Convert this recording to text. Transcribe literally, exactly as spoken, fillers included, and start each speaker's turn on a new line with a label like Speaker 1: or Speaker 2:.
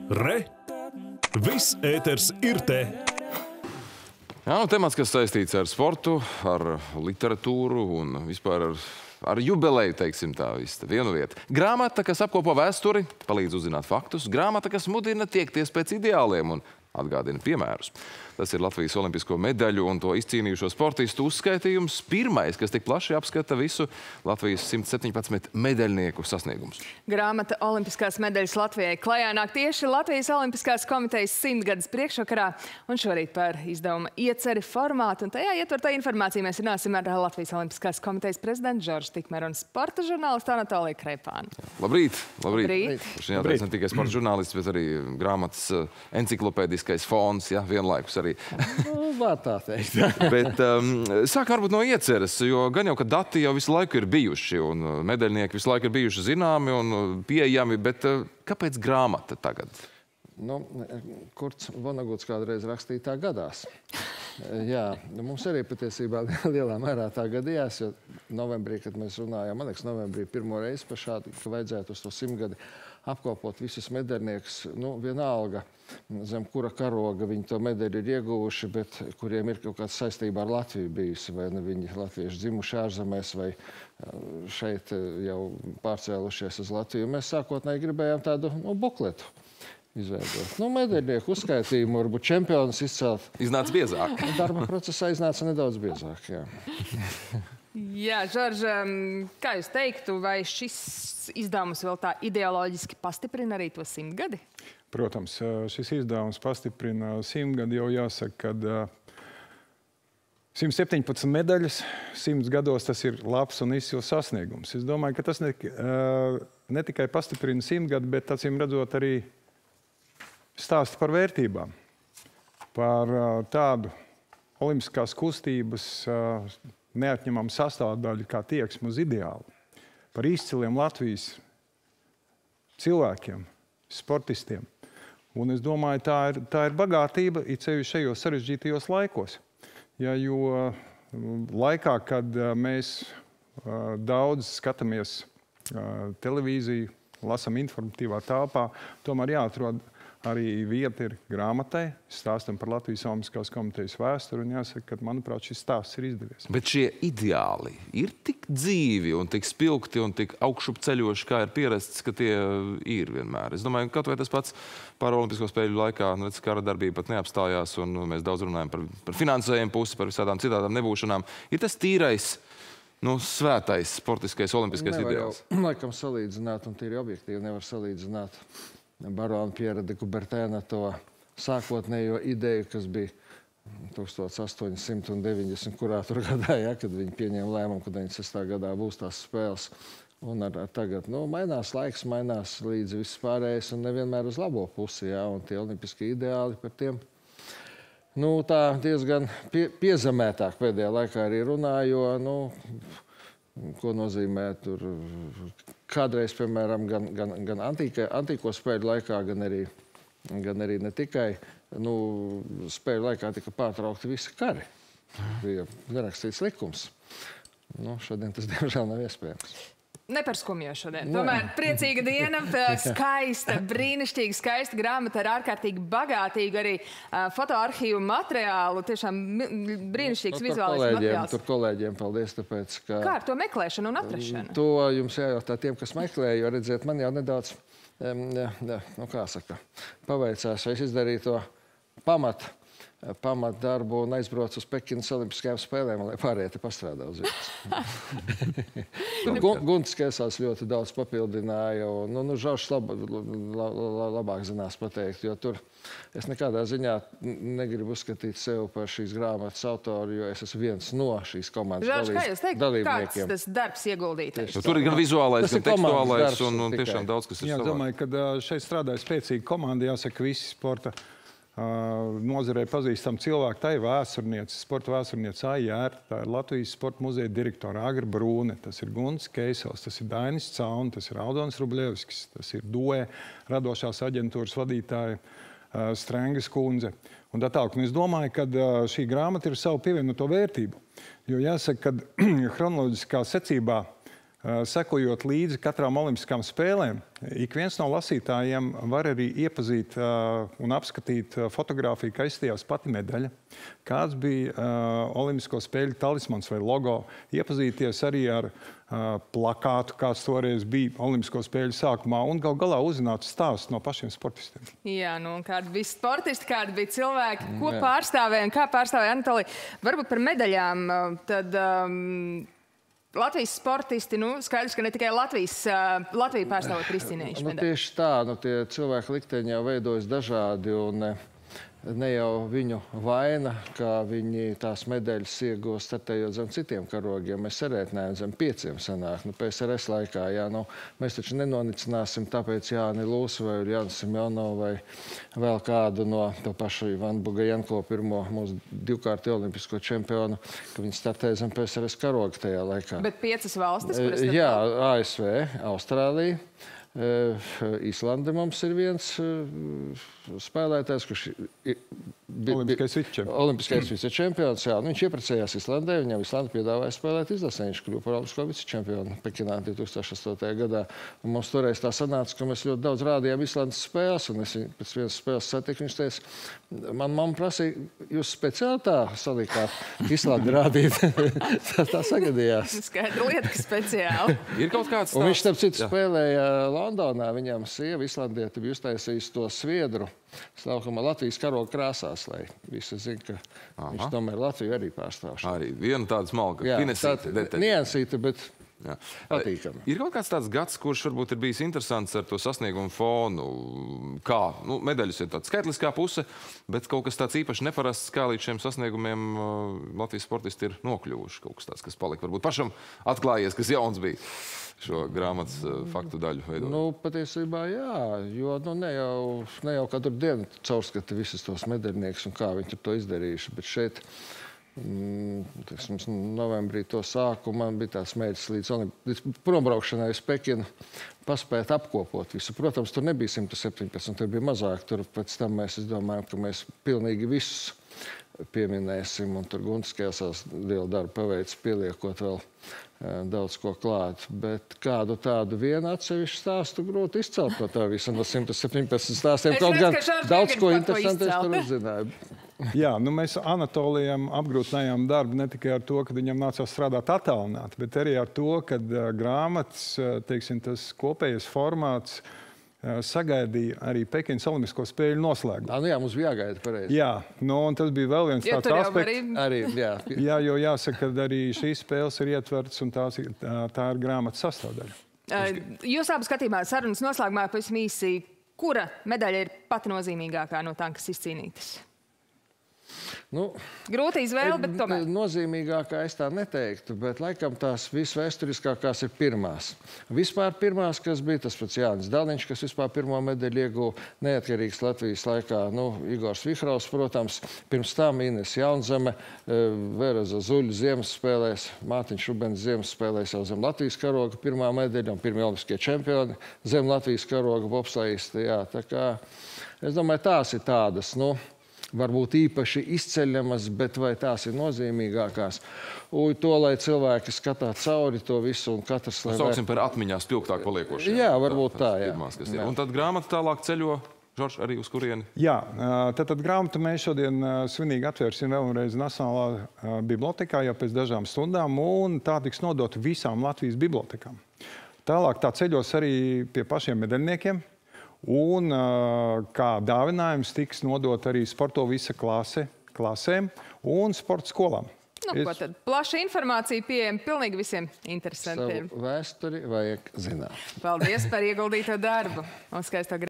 Speaker 1: Re! Viss ēters ir te!
Speaker 2: Jā, nu, temats, kas saistīts ar sportu, ar literatūru un vispār ar, ar jubileju, teiksim tā, viss vienu vietu. Grāmata, kas apkopo vēsturi, palīdz uzzināt faktus. Grāmata, kas mudina tiekties pēc ideāliem un atgādina piemērus. Tas ir Latvijas olimpisko medaļu un to izcīnījušo sportistu uzskaitījums. Pirmais, kas tik plaši apskata visu Latvijas simt septiņpadsmit medaļnieku sasniegumus.
Speaker 3: Grāmata Olimpiskās medaļas Latvijai klajā nāk tieši Latvijas Olimpiskās komitejas simtgades priekšvakarā. Un šorīt par izdevuma ieceri, formātu un tajā ietvertā informāciju mēs runāsim ar Latvijas Olimpiskās komitejas prezidentu Žoržu Tikmeru un sporta žurnālistu Anatoliju Kreipānu.
Speaker 2: Labrīt! Labrīt!
Speaker 3: Labrīt.
Speaker 2: Šajā jautājums ne tikai sporta žurnālists, bet arī grāmatas enciklopēdiskais fons, ja, vienlaikus arī.
Speaker 4: Var tā teikt.
Speaker 2: Bet um, sākam varbūt no ieceres, jo gan jau, ka dati jau visu laiku ir bijuši un medaļnieki visu laiku ir bijuši zināmi un pieejami, bet uh, kāpēc grāmata tagad?
Speaker 4: Nu, Kurts Voneguts kādreiz rakstīja tā gadās. Jā, mums arī patiesībā lielā mērā tā gadījās, jo novembrī, kad mēs runājām, man liekas, novembrī pirmo reizi par šādu, ka vajadzētu uz to simtgadi apkopot visus medaļniekus, nu, vienalga, zem kura karoga viņi to medaļu ir ieguvuši, bet kuriem ir kaut kāda saistība ar Latviju bijusi, vai ne viņi latvieši dzimuši ārzemēs, vai šeit jau pārcēlušies uz Latviju. Mēs sākotnēji gribējām tādu nu, bukletu izveidot. Nu, medaļnieku uzskaitījumu, varbūt čempionus izcelt.
Speaker 2: Iznāca biezāk.
Speaker 4: Darba procesā iznāca nedaudz biezāk, jā.
Speaker 3: Jā, Žorža, kā jūs teiktu, vai šis izdevums vēl tā ideoloģiski pastiprina arī to simtgadi?
Speaker 5: Protams, šis izdevums pastiprina simtgadi, jau jāsaka, kad simt septiņpadsmit medaļas simts gados tas ir labs un izcils sasniegums. Es domāju, ka tas ne, ne tikai pastiprina simtgadi, bet acīm redzot arī stāsta par vērtībām, par tādu olimpiskās kustības neatņemamu sastāvdaļu kā tieksme uz ideālu, par izciliem Latvijas cilvēkiem, sportistiem. Un es domāju, tā ir, tā ir bagātība, it sevišķi šajos sarežģītajos laikos. Ja, jo laikā, kad mēs daudz skatāmies televīziju, lasam informatīvā telpā, tomēr jāatrod arī vieta ir grāmatai, stāstam par Latvijas Olimpiskās komitejas vēsturi, un jāsaka, ka, manuprāt, šis stāsts ir izdevies.
Speaker 2: Bet šie ideāli ir tik dzīvi un tik spilgti un tik augšup ceļoši, kā ir pierasts, ka tie ir vienmēr. Es domāju, kaut vai tas pats Paraolimpisko spēļu laikā, nu, redz, kara darbība pat neapstājās, un mēs daudz runājam par, par finansējumu pusi, par visādām citādām nebūšanām. Ir tas tīrais, nu, svētais, sportiskais, olimpiskais ideāls?
Speaker 4: Nevar jau, laikam, salīdzināt, un tīri objektīvi nevar salīdzināt barona Pjera de Kubertēna to sākotnējo ideju, kas bija tūkstoš astoņi simti deviņdesmit kurā tur gadā, ja, kad viņi pieņēma lēmumu, ka deviņdesmit sestā gadā būs tās spēles. Un ar, ar tagad, nu, mainās laiks, mainās līdzi viss pārējais un nevienmēr uz labo pusi, ja, un tie olimpiskie ideāli par tiem, nu, tā diezgan pie, piezemētāk pēdējā laikā arī runā, jo, nu, ko nozīmē tur kādreiz, piemēram, gan, gan, gan antīka, antīko spēļu laikā, gan arī, gan arī ne tikai, nu, spēļu laikā tika pārtraukti visi kari. Bija nerakstīts likums. Nu, šodien tas, diemžēl, nav iespējams.
Speaker 3: Ne par skumjo šodien. Tomēr priecīga diena, skaista, brīnišķīga, skaista grāmata ar ārkārtīgi bagātīgu arī uh, fotoarhīvu materiālu. Tiešām brīnišķīgs
Speaker 4: nu,
Speaker 3: vizuālais materiāls.
Speaker 4: Tur kolēģiem paldies, tāpēc, ka...
Speaker 3: Kā ar to meklēšanu un atrašanu?
Speaker 4: To jums jājautā tiem, kas meklē, jo, redziet, man jau nedaudz, um, jā, jā, nu kā saka, paveicās, vai es izdarīju to pamatu. pamat darbu un aizbrauc uz Pekinas olimpiskajām spēlēm, lai pārējie te pastrādā uz vietas. Gunts Kēsās ļoti daudz papildināja, un nu, nu, Žoržs lab, la, la, labāk zinās pateikt, jo tur es nekādā ziņā negribu uzskatīt sevi par šīs grāmatas autoru, jo es esmu viens no šīs komandas
Speaker 3: Žorž, kā jūs teikt,
Speaker 4: dalībniekiem.
Speaker 3: Kāds tas darbs ieguldītais?
Speaker 2: Tur ir gan vizuālais, gan tekstuālais, darbs, un, un tiešām
Speaker 4: tikai.
Speaker 2: daudz, kas ir
Speaker 5: Jā,
Speaker 2: savā.
Speaker 5: domāju, ka šeit strādāja spēcīga komanda, jāsaka, visi sporta nozarē pazīstam cilvēku. Tā ir vēsturniece, sporta vēsturniece Aija Ērta, tā ir Latvijas sporta muzeja direktora Agra Brūne, tas ir Gunts Keisels, tas ir Dainis Caun, tas ir Aldons Rubļevskis, tas ir D O E, radošās aģentūras vadītāja Strengas kundze. Un tā tālāk. Un es domāju, ka šī grāmata ir savu pievienoto vērtību. Jo jāsaka, ka chronoloģiskā secībā sekojot līdzi katrām olimpiskām spēlēm, ik viens no lasītājiem var arī iepazīt un apskatīt fotogrāfiju, ka aizstījās pati medaļa, kāds bija olimpisko spēļu talismans vai logo, iepazīties arī ar plakātu, kāds toreiz bija olimpisko spēļu sākumā, un gal galā uzzināt stāstu no pašiem sportistiem.
Speaker 3: Jā, nu, kādi bija sportisti, kādi bija cilvēki, ko pārstāvēja un kā pārstāvēja Anatolija. Varbūt par medaļām, tad... Um, Latvijas sportisti, nu, skaidrs, ka ne tikai Latvijas, uh, Latviju pārstāvot ir izcīnījuši
Speaker 4: nu,
Speaker 3: medaļu.
Speaker 4: Tieši tā, nu, tie cilvēki likteņi jau veidojas dažādi, un ne jau viņu vaina, kā viņi tās medaļas iegūst startējot zem citiem karogiem. Mēs sarētinājām zem pieciem sanāk, nu, P S R S laikā, jā, nu, mēs taču nenonicināsim tāpēc Jāni Lūsu vai Jānis Simjonovu vai vēl kādu no to pašu Ivanu Bugajenko, pirmo mūsu divkārti olimpisko čempionu, ka viņi startēja zem P S R S karoga tajā laikā.
Speaker 3: Bet piecas valstis, kuras startēja?
Speaker 4: Jā, A S V, Austrālija. Īslande mums ir viens spēlētājs, kurš
Speaker 5: Olimpiskais vicečempions.
Speaker 4: Olimpiskais vicečempions, jā. Nu, viņš ieprecējās Islandē, viņam Islanda piedāvāja spēlēt izlasē. Viņš kļuva par olimpisko vicečempionu Pekinā divi tūkstoši astotajā gadā. Un mums toreiz tā sanāca, ka mēs ļoti daudz rādījām Islandas spēles, un es viņu pēc vienas spēles satiku, viņš teica, man mamma prasīja, jūs speciāli tā salikāt Islandi rādīt. tā, tā sagadījās.
Speaker 3: Skaidra lieta, ka speciāli.
Speaker 2: Ir kaut kāds
Speaker 4: un viņš, starp citu, spēlēja Londonā. Viņam sieva Islandieti bija uztaisījis to sviedru slaukamā Latvijas karoga krāsās, lai visi zina, ka Aha. viņš tomēr Latviju arī pārstāv.
Speaker 2: Arī viena tāda smalka, finesīta detaļa.
Speaker 4: Niansīta, bet
Speaker 2: Jā.
Speaker 4: patīkami.
Speaker 2: Ir kaut kāds tāds gads, kurš varbūt ir bijis interesants ar to sasniegumu fonu. Kā? Nu, medaļas ir tāda skaitliskā puse, bet kaut kas tāds īpaši neparasts, kā līdz šiem sasniegumiem Latvijas sportisti ir nokļuvuši. Kaut kas tāds, kas palika varbūt pašam atklājies, kas jauns bija šo grāmatas faktu daļu veidot.
Speaker 4: Nu, patiesībā jā, jo nu, ne, jau, ne jau katru dienu caurskata visus tos medaļniekus un kā viņi tur to izdarījuši, bet šeit mm, novembrī to sāku, man bija tāds mērķis līdz, līdz prombraukšanai uz Pekinu paspēt apkopot visu. Protams, tur nebija simt septiņpadsmit, tur bija mazāk. Tur pēc tam mēs domājam, ka mēs pilnīgi visus pieminēsim, un tur Guntis Kēsās lielu darbu paveic, pieliekot vēl daudz ko klāt. Bet kādu tādu vienu atsevišķu stāstu grūti izcelt no tā visa no simt septiņpadsmit stāstiem.
Speaker 3: Es
Speaker 4: Kaut
Speaker 3: redzu,
Speaker 4: gan
Speaker 3: ka Žārs
Speaker 4: daudz
Speaker 3: Bēgers
Speaker 4: ko
Speaker 3: par ko
Speaker 4: interesantu es tur
Speaker 3: izcelt.
Speaker 4: uzzināju.
Speaker 5: Jā, nu mēs Anatolijam apgrūtinājām darbu ne tikai ar to, ka viņam nācās strādāt attālināti, bet arī ar to, ka grāmatas, teiksim, tas kopējais formāts sagaidīja arī Pekinas olimpisko spēļu noslēgumu.
Speaker 4: Ah, nu jā, mums bija jāgaida pareizi.
Speaker 5: Jā, nu, un tas bija vēl viens
Speaker 3: Jo
Speaker 5: tāds
Speaker 3: tur jau
Speaker 5: aspekts.
Speaker 3: arī-
Speaker 4: Arī, jā.
Speaker 5: Jā, jo jāsaka, ka arī šīs spēles ir ietverts un tās, ir- tā, tā ir grāmatas sastāvdaļa.
Speaker 3: Jūs abu skatījumā sarunas noslēgumā pavisam īsi, kura medaļa ir pati nozīmīgākā no tām, kas izcīnītas?
Speaker 4: Nu,
Speaker 3: Grūti izvēle, bet tomēr.
Speaker 4: Nozīmīgākā es tā neteiktu, bet laikam tās visvēsturiskākās ir pirmās. Vispār pirmās, kas bija tas pats Jānis Daliņš, kas vispār pirmo medaļu ieguva neatkarīgas Latvijas laikā. Nu, Igors Vihraus, protams, pirms tam Ines Jaunzeme, Vera Zazuļa Ziemaspēlēs, Mārtiņš Rubens Ziemaspēlēs jau zem Latvijas karoga pirmā medaļa un pirmie olimpiskie čempioni zem Latvijas karoga bobslējisti. Jā, tā kā, es domāju, tās ir tādas, nu, varbūt īpaši izceļamas, bet vai tās ir nozīmīgākās. Uj, to, lai cilvēki skatās cauri to visu un katrs...
Speaker 2: Mēs sauksim par atmiņā spilgtāk paliekošiem.
Speaker 4: Jā, varbūt tā, jā.
Speaker 2: Pirmās, kas ir. Un tad grāmata tālāk ceļo, Žorž, arī uz kurieni?
Speaker 5: Jā, tad, tad grāmatu mēs šodien svinīgi atvērsim vēlreiz Nacionālā bibliotekā jau pēc dažām stundām, un tā tiks nodota visām Latvijas bibliotekām. Tālāk tā ceļos arī pie pašiem medaļniekiem. Un kā dāvinājums tiks nodot arī sporto visa klase, klasēm un sporta skolām.
Speaker 3: Nu, ko tad? Plaša informācija pieejama pilnīgi visiem interesantiem.
Speaker 4: Savu vēsturi vajag zināt.
Speaker 3: Paldies par ieguldīto darbu un skaisto grāmatu.